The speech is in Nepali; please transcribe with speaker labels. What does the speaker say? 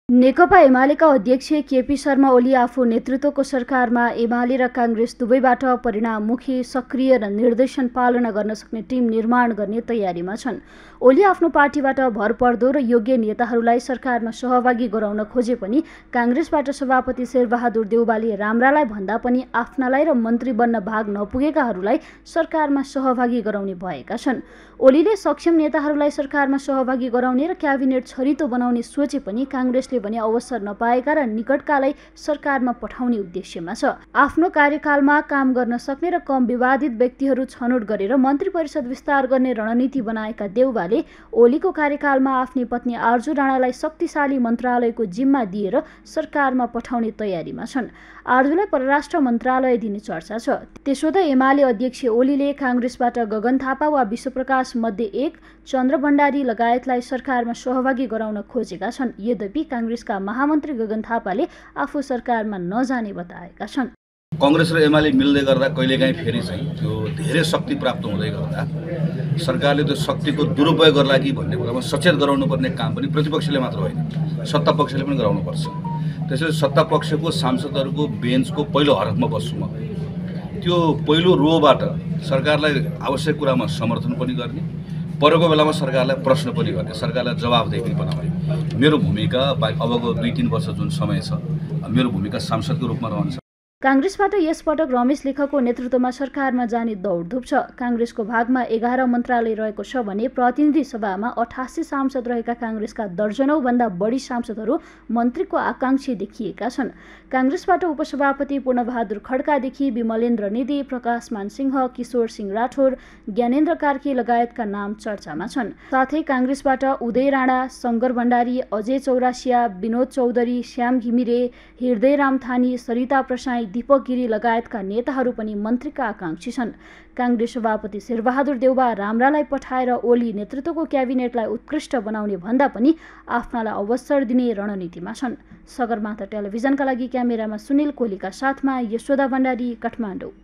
Speaker 1: नेकपा एमालेका अध्यक्ष केपी शर्मा ओली आफू नेतृत्वको सरकारमा एमाले र काङ्ग्रेस दुवैबाट परिणाममुखी सक्रिय र निर्देशन पालना गर्न सक्ने टिम निर्माण गर्ने तयारीमा छन्। ओली आफ्नो पार्टीबाट भरपर्दो र योग्य नेताहरूलाई सरकारमा सहभागी गराउन खोजे पनि काङ्ग्रेसबाट सभापति शेरबहादुर देउवाले राम्रालाई भन्दा पनि आफ्नालाई र मन्त्री बन्न भाग नपुगेकाहरूलाई सरकारमा सहभागी गराउने भएका छन्। ओलीले सक्षम नेताहरूलाई सरकारमा सहभागी गराउने र क्याबिनेट छरितो बनाउने सोचे पनि काङ्ग्रेसले भने अवसर नपाएका र निकटकालै सरकारमा पठाउने उद्देश्यमा छ। आफ्नो कार्यकालमा काम गर्न सक्ने र कम विवादित व्यक्तिहरू छनौट गरेर मन्त्री परिषद विस्तार गर्ने रणनीति बनाएका देउवाले ओलीको कार्यकालमा आफ्नी पत्नी आर्जु राणालाई शक्तिशाली मन्त्रालयको जिम्मा दिएर सरकारमा पठाउने तयारीमा छन्। आर्जुलाई परराष्ट्र मन्त्रालय दिने चर्चा छ। त्यसो त एमाले अध्यक्ष ओलीले काङ्ग्रेसबाट गगन थापा वा विश्वप्रकाश मध्ये एक, चन्द्र भण्डारी लगायतलाई सरकारमा सहभागी गराउन खोजेका छन्। यद्यपि काङ्ग्रेसका महामन्त्री गगन थापाले आफू सरकारमा नजाने बताएका छन्।
Speaker 2: कांग्रेस र एमाले मिल्दै गर्दा कहिलेकाहीँ फेरि चाहिँ त्यो धेरै शक्ति प्राप्त हुँदै गर्दा सरकारले त्यो शक्तिको दुरुपयोग गर्ला कि भन्ने कुरामा सचेत गराउनुपर्ने काम पनि प्रतिपक्षले मात्र होइन, सत्ता पक्षले पनि गराउनुपर्छ। त्यसैले सत्ता पक्षको सांसदहरूको बेन्चको पहिलो हरफमा बस्छु म। त्यो पहिलो रोबाट सरकारलाई आवश्यक कुरामा समर्थन पनि गर्ने, परेको बेलामा सरकारलाई प्रश्न पनि गर्ने, सरकारलाई जवाफदेही पनि बनाउने मेरो भूमिका अबको 2-3 वर्ष जुन समय छ मेरो भूमिका सांसदको रूपमा रहन्छ।
Speaker 1: काङ्ग्रेसबाट यसपटक रमेश लेखकको नेतृत्वमा सरकारमा जाने दौडधुप छ। काङ्ग्रेसको भागमा 11 मन्त्रालय रहेको छ भने प्रतिनिधि सभामा 88 सांसद रहेका काङ्ग्रेसका दर्जनौं भन्दा बढी सांसदहरू मन्त्रीको आकांक्षी देखिएका छन्। काङ्ग्रेसबाट उपसभापति पूर्णबहादुर खड्कादेखि विमलेन्द्र निधि, प्रकाश मान सिंह, किशोर सिंह राठौर, ज्ञानेन्द्र कार्की लगायतका नाम चर्चामा छन्। साथै काङ्ग्रेसबाट उदय राणा, शङ्कर भण्डारी, अजय चौरासिया, विनोद चौधरी, श्याम घिमिरे, हृदयराम थानी, सरिता प्रसाई, दीपक गिरी लगायतका नेताहरू पनि मन्त्रीका आकांक्षी छन्। काङ्ग्रेस सभापति शेरबहादुर देउवा राम्रालाई पठाएर ओली नेतृत्वको क्याबिनेटलाई उत्कृष्ट बनाउने भन्दा पनि आफ्नालाई अवसर दिने रणनीतिमा छन्। सगरमाथा टेलिभिजनका लागि क्यामेरामा सुनिल कोलीका साथमा यशोदा भण्डारी, काठमाडौँ।